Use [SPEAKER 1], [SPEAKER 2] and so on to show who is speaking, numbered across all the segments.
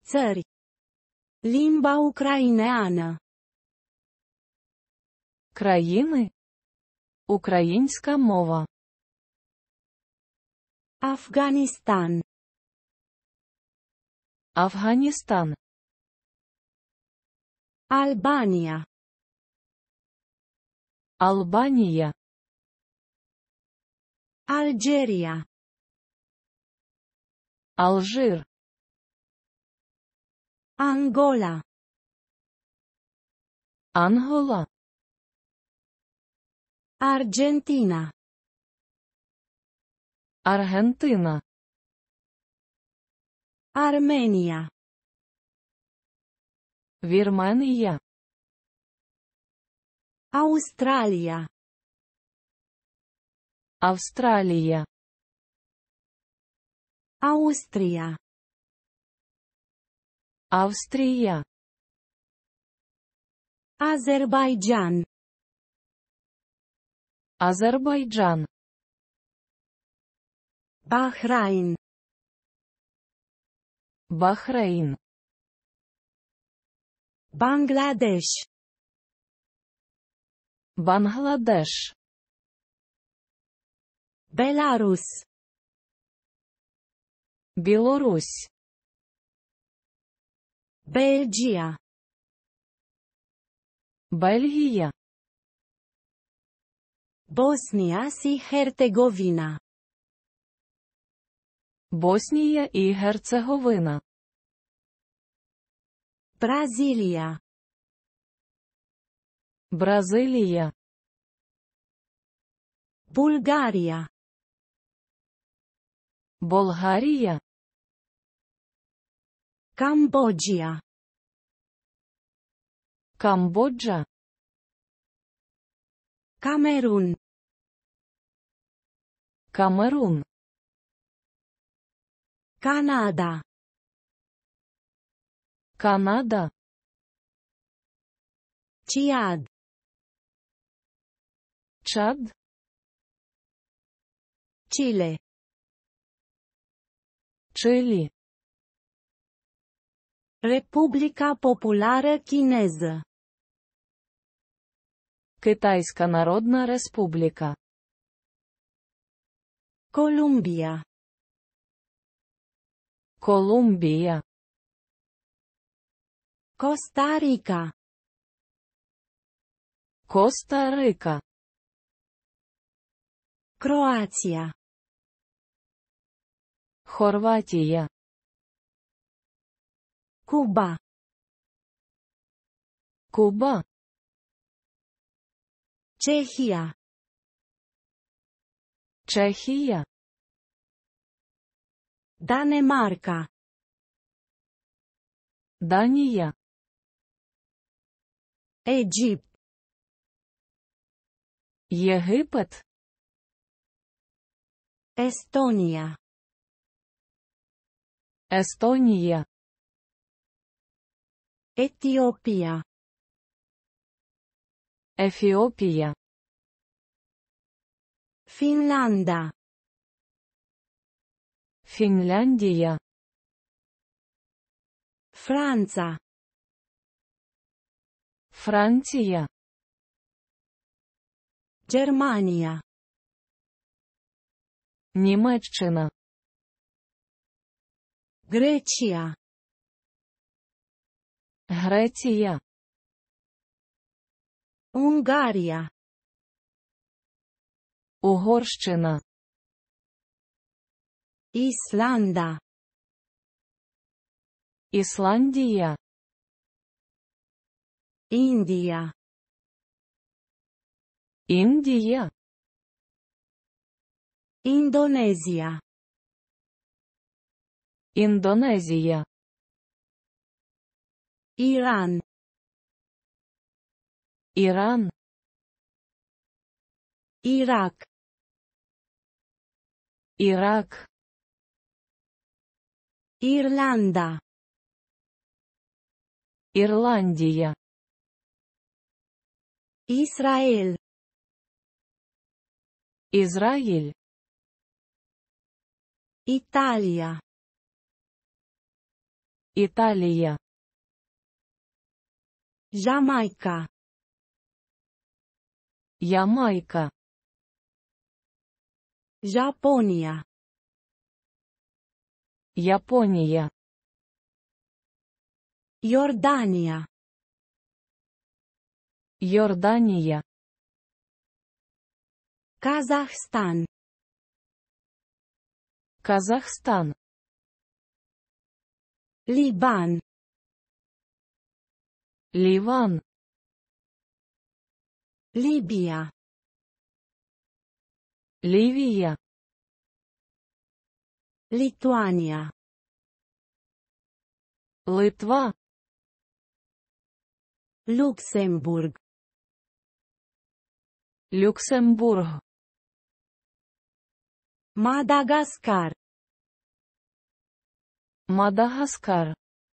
[SPEAKER 1] Țări. Limba ucraineană.
[SPEAKER 2] Країни. Українська мова.
[SPEAKER 1] Afganistan.
[SPEAKER 2] Афганістан.
[SPEAKER 1] Albania.
[SPEAKER 2] Албанія.
[SPEAKER 1] Algeria.
[SPEAKER 2] Алжир.
[SPEAKER 1] Angola.
[SPEAKER 2] Ангола.
[SPEAKER 1] Argentina.
[SPEAKER 2] Аргентина.
[SPEAKER 1] Armenia.
[SPEAKER 2] Вірменія.
[SPEAKER 1] Australia.
[SPEAKER 2] Австралія.
[SPEAKER 1] Austria.
[SPEAKER 2] Австрія.
[SPEAKER 1] Azerbaijan.
[SPEAKER 2] Азербайджан.
[SPEAKER 1] Bahrain.
[SPEAKER 2] Бахрейн.
[SPEAKER 1] Bangladesh.
[SPEAKER 2] Бангладеш.
[SPEAKER 1] Belarus.
[SPEAKER 2] Білорусь.
[SPEAKER 1] Belgia.
[SPEAKER 2] Бельгія.
[SPEAKER 1] Bosnia și Herțegovina.
[SPEAKER 2] Боснія і Герцеговина.
[SPEAKER 1] Brazilia.
[SPEAKER 2] Бразилія.
[SPEAKER 1] Bulgaria.
[SPEAKER 2] Болгарія.
[SPEAKER 1] Cambodgia.
[SPEAKER 2] Камбоджа.
[SPEAKER 1] Camerun.
[SPEAKER 2] Камерун.
[SPEAKER 1] Canada.
[SPEAKER 2] Канада.
[SPEAKER 1] Ciad.
[SPEAKER 2] Чад.
[SPEAKER 1] Chile.
[SPEAKER 2] Чилі.
[SPEAKER 1] Republica Populară Chineză.
[SPEAKER 2] Китайська Народна Республіка.
[SPEAKER 1] Columbia.
[SPEAKER 2] Колумбія.
[SPEAKER 1] Costa Rica.
[SPEAKER 2] Коста-Рика.
[SPEAKER 1] Croația.
[SPEAKER 2] Хорватія.
[SPEAKER 1] Cuba.
[SPEAKER 2] Куба.
[SPEAKER 1] Cehia.
[SPEAKER 2] Чехія.
[SPEAKER 1] Danemarca.
[SPEAKER 2] Данія.
[SPEAKER 1] Egipt.
[SPEAKER 2] Єгипет.
[SPEAKER 1] Estonia.
[SPEAKER 2] Естонія.
[SPEAKER 1] Etiopia.
[SPEAKER 2] Ефіопія.
[SPEAKER 1] Finlanda.
[SPEAKER 2] Фінляндія.
[SPEAKER 1] Franța.
[SPEAKER 2] Франція.
[SPEAKER 1] Germania.
[SPEAKER 2] Німеччина.
[SPEAKER 1] Grecia.
[SPEAKER 2] Греція.
[SPEAKER 1] Ungaria.
[SPEAKER 2] Угорщина.
[SPEAKER 1] Islanda.
[SPEAKER 2] Ісландія.
[SPEAKER 1] India.
[SPEAKER 2] Індія.
[SPEAKER 1] Indonezia.
[SPEAKER 2] Індонезія.
[SPEAKER 1] Iran.
[SPEAKER 2] Іран.
[SPEAKER 1] Irak.
[SPEAKER 2] Ірак.
[SPEAKER 1] Irlanda.
[SPEAKER 2] Ірландія.
[SPEAKER 1] Israel.
[SPEAKER 2] Ізраїль.
[SPEAKER 1] Italia.
[SPEAKER 2] Італія.
[SPEAKER 1] Jamaica.
[SPEAKER 2] Ямайка.
[SPEAKER 1] Japonia.
[SPEAKER 2] Японія.
[SPEAKER 1] Iordania.
[SPEAKER 2] Йорданія.
[SPEAKER 1] Kazahstan.
[SPEAKER 2] Казахстан.
[SPEAKER 1] Liban.
[SPEAKER 2] Ліван.
[SPEAKER 1] Libia.
[SPEAKER 2] Лівія.
[SPEAKER 1] Lituania.
[SPEAKER 2] Литва.
[SPEAKER 1] Luxemburg.
[SPEAKER 2] Люксембург.
[SPEAKER 1] Madagascar.
[SPEAKER 2] Мадагаскар.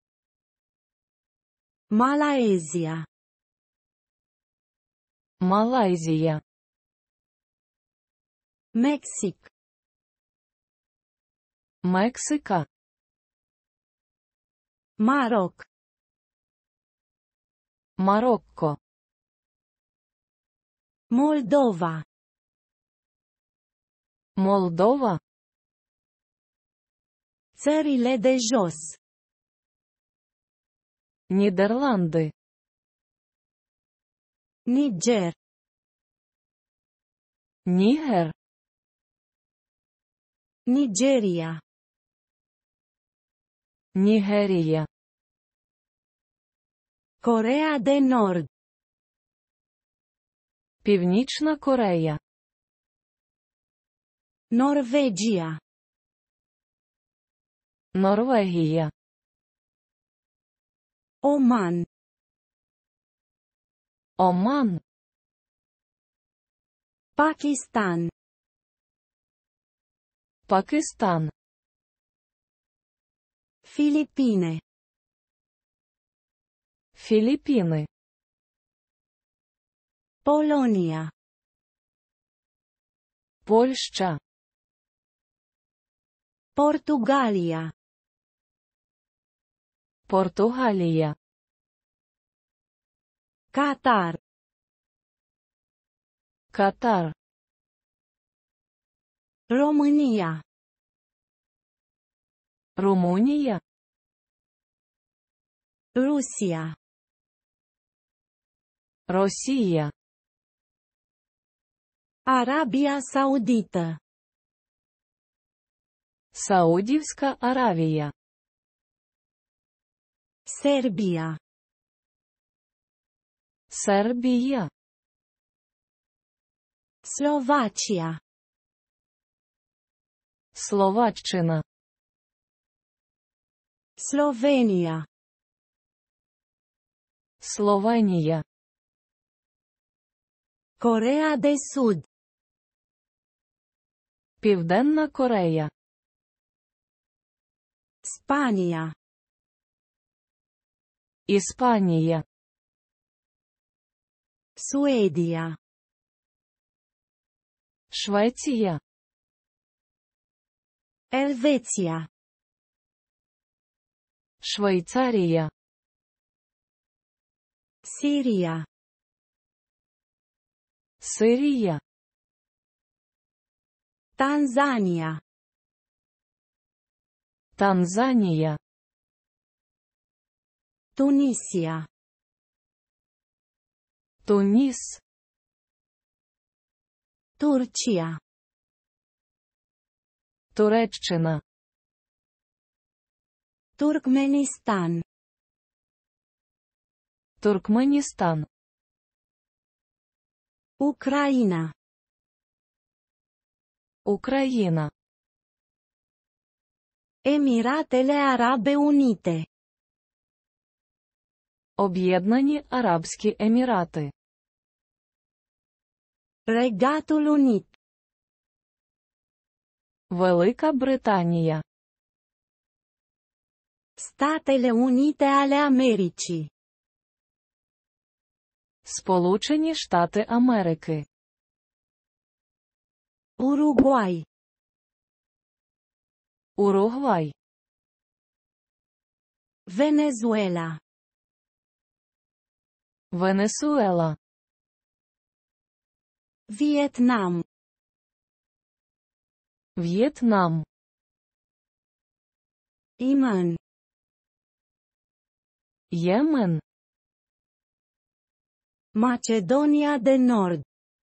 [SPEAKER 1] Malaezia.
[SPEAKER 2] Малайзія.
[SPEAKER 1] Mexic.
[SPEAKER 2] Мексика.
[SPEAKER 1] Maroc.
[SPEAKER 2] Марокко.
[SPEAKER 1] Moldova.
[SPEAKER 2] Молдова.
[SPEAKER 1] Țările de jos.
[SPEAKER 2] Нідерланди.
[SPEAKER 1] Niger.
[SPEAKER 2] Нігер.
[SPEAKER 1] Nigeria.
[SPEAKER 2] Нігерія.
[SPEAKER 1] Corea de Nord.
[SPEAKER 2] Північна Корея.
[SPEAKER 1] Norvegia.
[SPEAKER 2] Норвегія.
[SPEAKER 1] Oman.
[SPEAKER 2] Оман.
[SPEAKER 1] Pakistan.
[SPEAKER 2] Пакистан.
[SPEAKER 1] Filipine.
[SPEAKER 2] Філіппіни.
[SPEAKER 1] Polonia.
[SPEAKER 2] Польща.
[SPEAKER 1] Portugalia.
[SPEAKER 2] Португалія.
[SPEAKER 1] Qatar.
[SPEAKER 2] Катар.
[SPEAKER 1] România.
[SPEAKER 2] Румунія.
[SPEAKER 1] Rusia.
[SPEAKER 2] Росія.
[SPEAKER 1] Arabia Saudită.
[SPEAKER 2] Саудівська Аравія.
[SPEAKER 1] Serbia.
[SPEAKER 2] Сербія.
[SPEAKER 1] Slovacia.
[SPEAKER 2] Словаччина.
[SPEAKER 1] Slovenia.
[SPEAKER 2] Словенія.
[SPEAKER 1] Corea de Sud.
[SPEAKER 2] Південна Корея.
[SPEAKER 1] Spania.
[SPEAKER 2] Іспанія.
[SPEAKER 1] Suedia.
[SPEAKER 2] Швеція.
[SPEAKER 1] Elveția.
[SPEAKER 2] Швейцарія.
[SPEAKER 1] Siria.
[SPEAKER 2] Сирія.
[SPEAKER 1] Tanzania.
[SPEAKER 2] Танзанія.
[SPEAKER 1] Tunisia.
[SPEAKER 2] Туніс.
[SPEAKER 1] Turcia.
[SPEAKER 2] Туреччина.
[SPEAKER 1] Turkmenistan.
[SPEAKER 2] Туркменістан.
[SPEAKER 1] Ucraina.
[SPEAKER 2] Україна.
[SPEAKER 1] Emiratele Arabe Unite.
[SPEAKER 2] Об'єднані Арабські Емірати.
[SPEAKER 1] Regatul Unit.
[SPEAKER 2] Велика Британія.
[SPEAKER 1] Statele Unite ale Americii.
[SPEAKER 2] Сполучені Штати Америки.
[SPEAKER 1] Uruguay.
[SPEAKER 2] Уругвай.
[SPEAKER 1] Venezuela.
[SPEAKER 2] Венесуела.
[SPEAKER 1] Vietnam.
[SPEAKER 2] В'єтнам.
[SPEAKER 1] Iman.
[SPEAKER 2] Ємен.
[SPEAKER 1] Macedonia de Nord.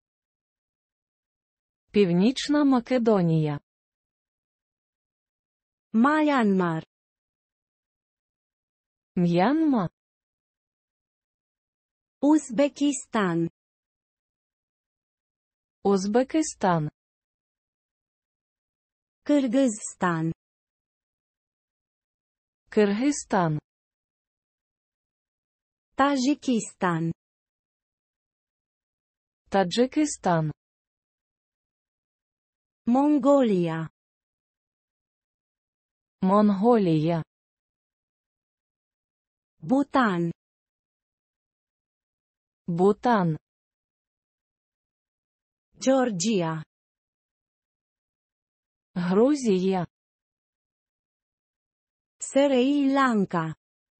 [SPEAKER 2] Північна Македонія.
[SPEAKER 1] Myanmar.
[SPEAKER 2] М'янма.
[SPEAKER 1] Uzbekistan.
[SPEAKER 2] Узбекистан.
[SPEAKER 1] Kyrgyzstan.
[SPEAKER 2] Киргизстан.
[SPEAKER 1] Tajikistan.
[SPEAKER 2] Таджикистан.
[SPEAKER 1] Mongolia.
[SPEAKER 2] Монголія.
[SPEAKER 1] Bhutan.
[SPEAKER 2] Бутан.
[SPEAKER 1] Georgia.
[SPEAKER 2] Грузія.
[SPEAKER 1] Sri Lanka.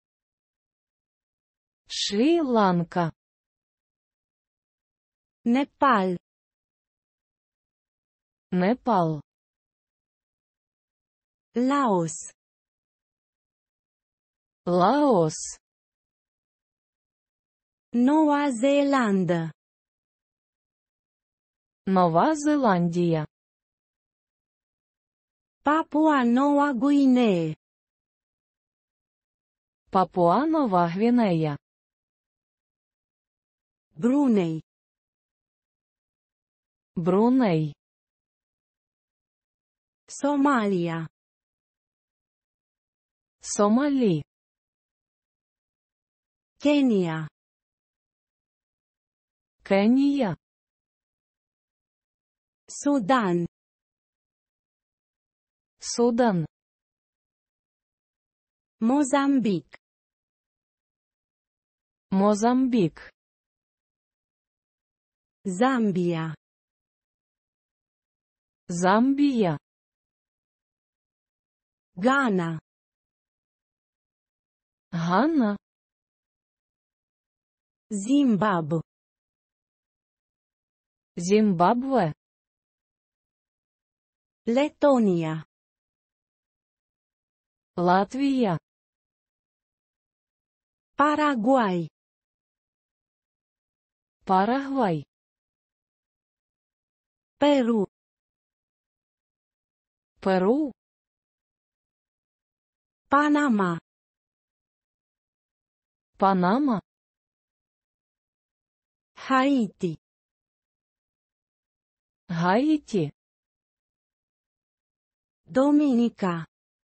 [SPEAKER 2] Шрі-Ланка.
[SPEAKER 1] Nepal.
[SPEAKER 2] Непал.
[SPEAKER 1] Laos.
[SPEAKER 2] Лаос.
[SPEAKER 1] Noua Zeelandă.
[SPEAKER 2] Нова Зеландія.
[SPEAKER 1] Papua Noua Guinee.
[SPEAKER 2] Папуа-Нова Гвінея.
[SPEAKER 1] Brunei.
[SPEAKER 2] Бруней.
[SPEAKER 1] Somalia.
[SPEAKER 2] Сомалі.
[SPEAKER 1] Kenya.
[SPEAKER 2] Кенія.
[SPEAKER 1] Sudan.
[SPEAKER 2] Судан.
[SPEAKER 1] Mozambic.
[SPEAKER 2] Мозамбік.
[SPEAKER 1] Zambia.
[SPEAKER 2] Замбія.
[SPEAKER 1] Ghana.
[SPEAKER 2] Ганна.
[SPEAKER 1] Zimbabwe.
[SPEAKER 2] Зімбабве.
[SPEAKER 1] Letonia.
[SPEAKER 2] Латвія.
[SPEAKER 1] Paraguay.
[SPEAKER 2] Парагвай.
[SPEAKER 1] Peru.
[SPEAKER 2] Перу.
[SPEAKER 1] Panama.
[SPEAKER 2] Панама.
[SPEAKER 1] Haiti.
[SPEAKER 2] Гаїті.
[SPEAKER 1] Dominica.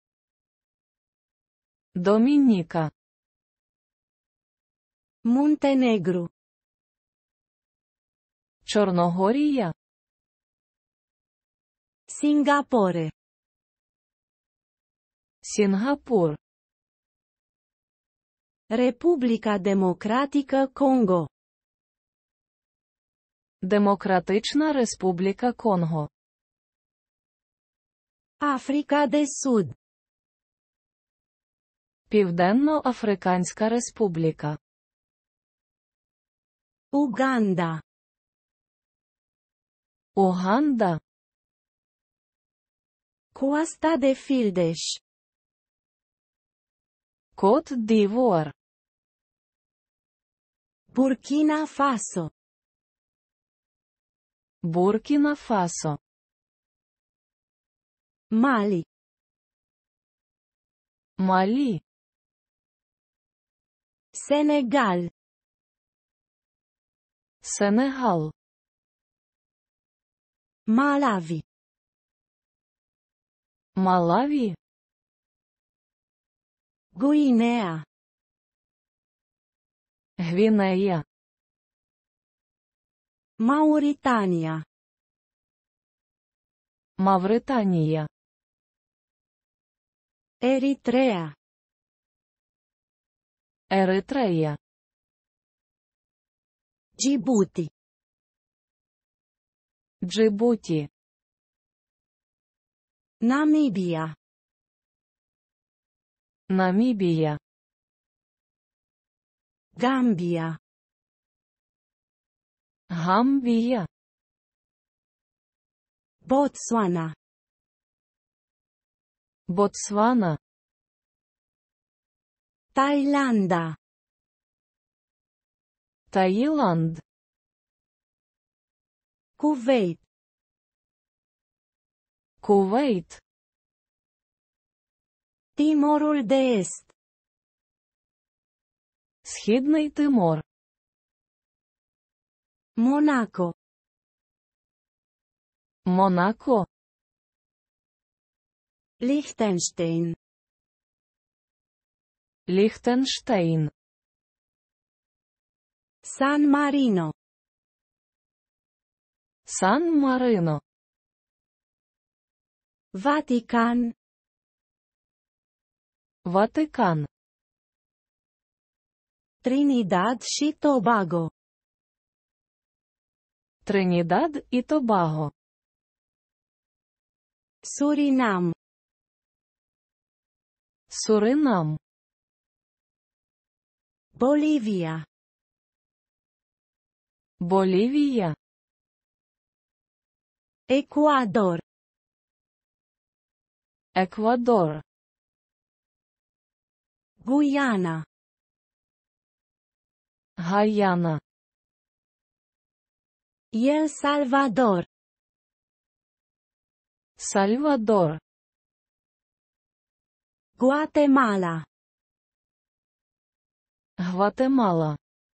[SPEAKER 2] Домініка.
[SPEAKER 1] Muntenegru.
[SPEAKER 2] Чорногорія.
[SPEAKER 1] Singapore.
[SPEAKER 2] Сінгапур.
[SPEAKER 1] Republica Democratică Congo.
[SPEAKER 2] Демократична Республіка Конго.
[SPEAKER 1] Africa de Sud.
[SPEAKER 2] Південно-Африканська Республіка.
[SPEAKER 1] Uganda.
[SPEAKER 2] Уганда.
[SPEAKER 1] Coasta de Fildeș.
[SPEAKER 2] Кот d'Ivoire.
[SPEAKER 1] Burkina Faso.
[SPEAKER 2] Буркіна Фасо.
[SPEAKER 1] Mali.
[SPEAKER 2] Малі.
[SPEAKER 1] Senegal.
[SPEAKER 2] Сенегал.
[SPEAKER 1] Malawi.
[SPEAKER 2] Малаві.
[SPEAKER 1] Guinea.
[SPEAKER 2] Гвінея.
[SPEAKER 1] Mauritania.
[SPEAKER 2] Мавританія.
[SPEAKER 1] Eritrea.
[SPEAKER 2] Еритрея.
[SPEAKER 1] Djibouti.
[SPEAKER 2] Джибуті.
[SPEAKER 1] Namibia.
[SPEAKER 2] Намібія.
[SPEAKER 1] Gambia.
[SPEAKER 2] Гамбія.
[SPEAKER 1] Botswana.
[SPEAKER 2] Ботсвана.
[SPEAKER 1] Thailanda.
[SPEAKER 2] Таїланд.
[SPEAKER 1] Kuwait.
[SPEAKER 2] Кувейт.
[SPEAKER 1] Timorul de Est.
[SPEAKER 2] Східний Тимор.
[SPEAKER 1] Monaco.
[SPEAKER 2] Монако.
[SPEAKER 1] Liechtenstein.
[SPEAKER 2] Ліхтенштейн.
[SPEAKER 1] San Marino.
[SPEAKER 2] Сан-Марино.
[SPEAKER 1] Vatican.
[SPEAKER 2] Ватикан.
[SPEAKER 1] Trinidad și Tobago.
[SPEAKER 2] Тринідад і Тобаго.
[SPEAKER 1] Surinam.
[SPEAKER 2] Суринам.
[SPEAKER 1] Bolivia.
[SPEAKER 2] Болівія.
[SPEAKER 1] Ecuador.
[SPEAKER 2] Еквадор.
[SPEAKER 1] Guyana.
[SPEAKER 2] Гаяна.
[SPEAKER 1] El Salvador.
[SPEAKER 2] Сальвадор.
[SPEAKER 1] Guatemala.
[SPEAKER 2] Гватемала.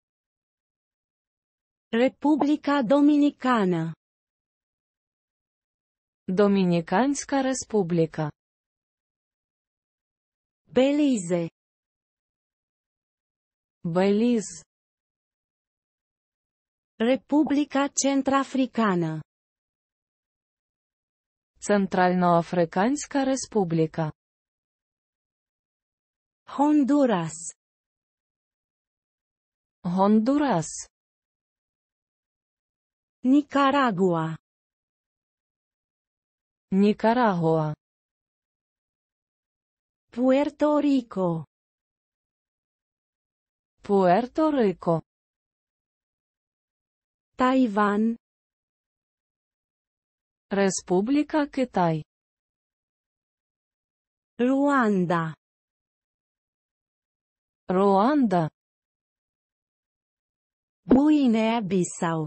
[SPEAKER 1] Republica Dominicană.
[SPEAKER 2] Домініканська республіка.
[SPEAKER 1] Belize.
[SPEAKER 2] Беліз.
[SPEAKER 1] Republica Centrafricană.
[SPEAKER 2] Центральноафриканська республіка.
[SPEAKER 1] Honduras.
[SPEAKER 2] Гондурас.
[SPEAKER 1] Nicaragua.
[SPEAKER 2] Нікарагуа.
[SPEAKER 1] Puerto Rico.
[SPEAKER 2] Пуерто-Рико.
[SPEAKER 1] Taiwan.
[SPEAKER 2] Республіка Китай.
[SPEAKER 1] Ruanda.
[SPEAKER 2] Руанда.
[SPEAKER 1] Guinea-Bissau.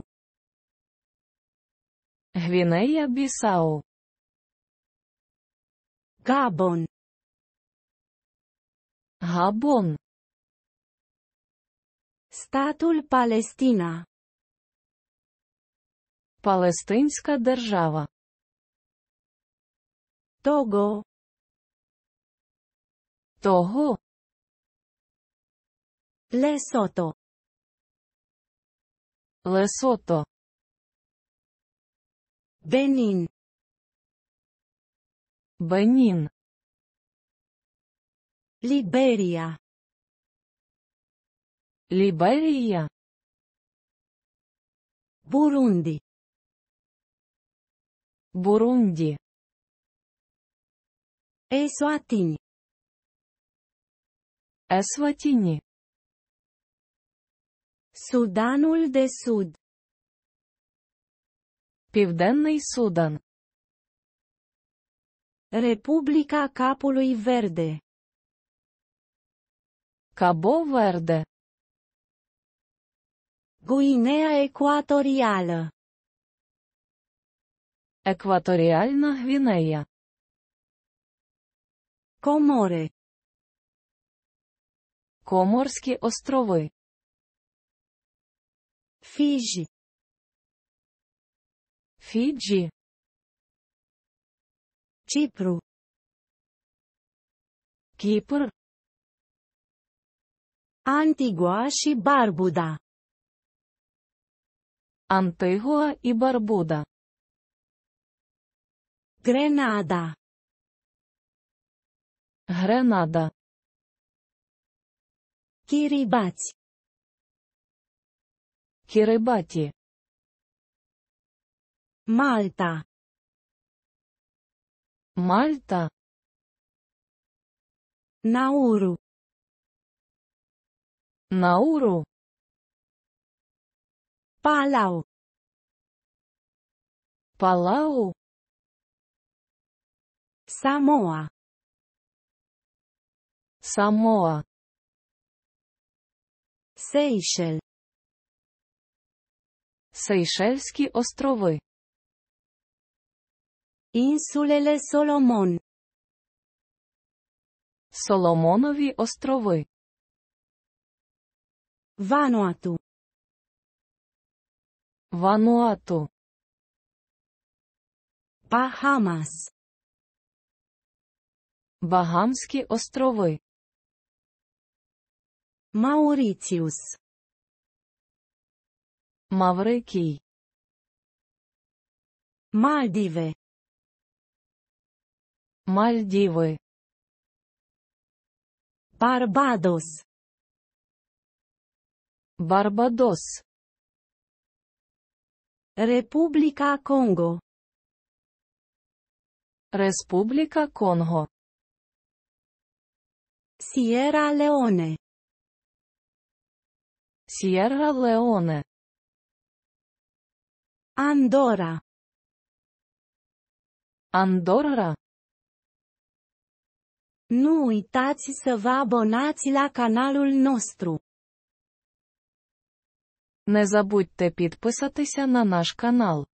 [SPEAKER 2] Гвінея-Бісау.
[SPEAKER 1] Gabon.
[SPEAKER 2] Габон.
[SPEAKER 1] Statul Palestina.
[SPEAKER 2] Палестинська держава.
[SPEAKER 1] Togo.
[SPEAKER 2] Того.
[SPEAKER 1] Lesotho.
[SPEAKER 2] Лесото.
[SPEAKER 1] Benin.
[SPEAKER 2] Бенін.
[SPEAKER 1] Liberia.
[SPEAKER 2] Ліберія.
[SPEAKER 1] Burundi.
[SPEAKER 2] Бурунді.
[SPEAKER 1] Eswatini.
[SPEAKER 2] Есватіні.
[SPEAKER 1] Sudanul de Sud.
[SPEAKER 2] Південний Судан.
[SPEAKER 1] Republica Capului Verde.
[SPEAKER 2] Кабо-Верде.
[SPEAKER 1] Guinea Ecuatorială.
[SPEAKER 2] Екваторіальна Гвінея.
[SPEAKER 1] Comore.
[SPEAKER 2] Коморські острови.
[SPEAKER 1] Fiji.
[SPEAKER 2] Фіджі.
[SPEAKER 1] Cipru.
[SPEAKER 2] Кіпр.
[SPEAKER 1] Antigua și Barbuda.
[SPEAKER 2] Антигуа і Барбуда.
[SPEAKER 1] Grenada.
[SPEAKER 2] Гренада.
[SPEAKER 1] Kiribati.
[SPEAKER 2] Кірибаті.
[SPEAKER 1] Malta.
[SPEAKER 2] Мальта.
[SPEAKER 1] Nauru.
[SPEAKER 2] Науру.
[SPEAKER 1] Palau.
[SPEAKER 2] Палау.
[SPEAKER 1] Samoa.
[SPEAKER 2] Самоа.
[SPEAKER 1] Seychelles.
[SPEAKER 2] Сейшельські острови.
[SPEAKER 1] Insulele Solomon.
[SPEAKER 2] Соломонові острови.
[SPEAKER 1] Vanuatu.
[SPEAKER 2] Вануату.
[SPEAKER 1] Bahamas.
[SPEAKER 2] Багамські острови.
[SPEAKER 1] Mauritius.
[SPEAKER 2] Маврикій.
[SPEAKER 1] Maldive.
[SPEAKER 2] Мальдіви.
[SPEAKER 1] Barbados.
[SPEAKER 2] Барбадос.
[SPEAKER 1] Republica Congo.
[SPEAKER 2] Республіка Конго.
[SPEAKER 1] Sierra Leone.
[SPEAKER 2] Сєрра Леоне.
[SPEAKER 1] Andorra.
[SPEAKER 2] Андорра.
[SPEAKER 1] Nu uitați să vă abonați la canalul nostru.
[SPEAKER 2] Не забудьте підписатися на наш канал.